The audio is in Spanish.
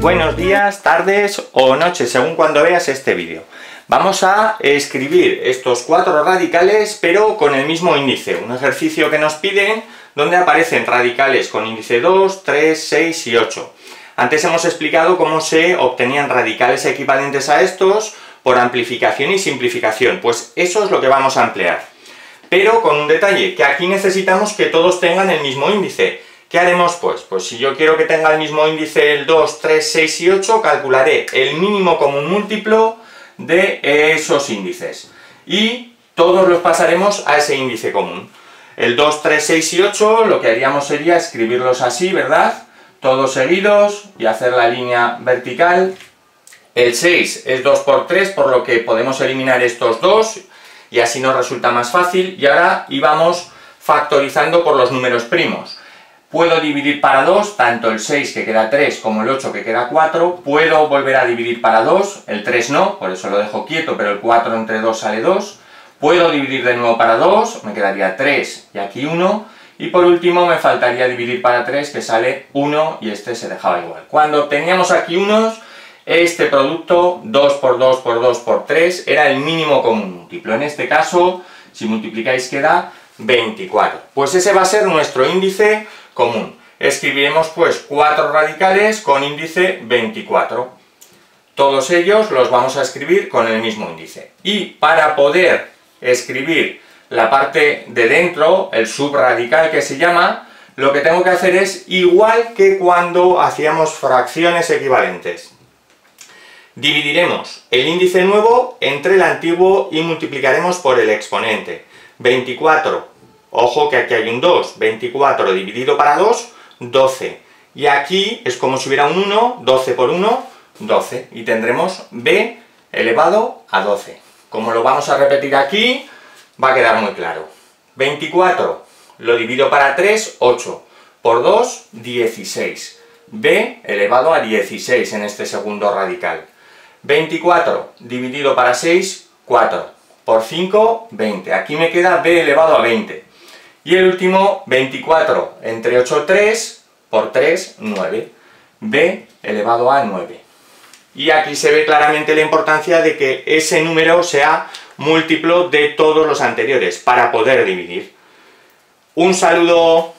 Buenos días, tardes o noches, según cuando veas este vídeo. Vamos a escribir estos 4 radicales, pero con el mismo índice. Un ejercicio que nos piden, donde aparecen radicales con índice 2, 3, 6 y 8. Antes hemos explicado cómo se obtenían radicales equivalentes a estos por amplificación y simplificación. Pues eso es lo que vamos a emplear. Pero con un detalle, que aquí necesitamos que todos tengan el mismo índice. ¿Qué haremos pues? Pues si yo quiero que tenga el mismo índice el 2, 3, 6 y 8, calcularé el mínimo común múltiplo de esos índices. Y todos los pasaremos a ese índice común. El 2, 3, 6 y 8 lo que haríamos sería escribirlos así, ¿verdad? Todos seguidos y hacer la línea vertical. El 6 es 2 por 3, por lo que podemos eliminar estos dos y así nos resulta más fácil. Y ahora íbamos factorizando por los números primos. Puedo dividir para 2, tanto el 6 que queda 3 como el 8 que queda 4. Puedo volver a dividir para 2, el 3 no, por eso lo dejo quieto, pero el 4 entre 2 sale 2. Puedo dividir de nuevo para 2, me quedaría 3 y aquí 1. Y por último me faltaría dividir para 3, que sale 1 y este se dejaba igual. Cuando obteníamos aquí unos, este producto 2 por 2 por 2 por 3 era el mínimo común múltiplo. En este caso, si multiplicáis queda 24. Pues ese va a ser nuestro índice común. Escribiremos pues 4 radicales con índice 24. Todos ellos los vamos a escribir con el mismo índice. Y para poder escribir la parte de dentro, el subradical que se llama, lo que tengo que hacer es igual que cuando hacíamos fracciones equivalentes. Dividiremos el índice nuevo entre el antiguo y multiplicaremos por el exponente. 24. Ojo que aquí hay un 2, 24 dividido para 2, 12. Y aquí es como si hubiera un 1, 12 por 1, 12. Y tendremos b elevado a 12. Como lo vamos a repetir aquí, va a quedar muy claro. 24 lo divido para 3, 8. Por 2, 16. b elevado a 16 en este segundo radical. 24 dividido para 6, 4. Por 5, 20. Aquí me queda b elevado a 20. Y el último, 24 entre 8, 3, por 3, 9. b elevado a 9. Y aquí se ve claramente la importancia de que ese número sea múltiplo de todos los anteriores para poder dividir. Un saludo.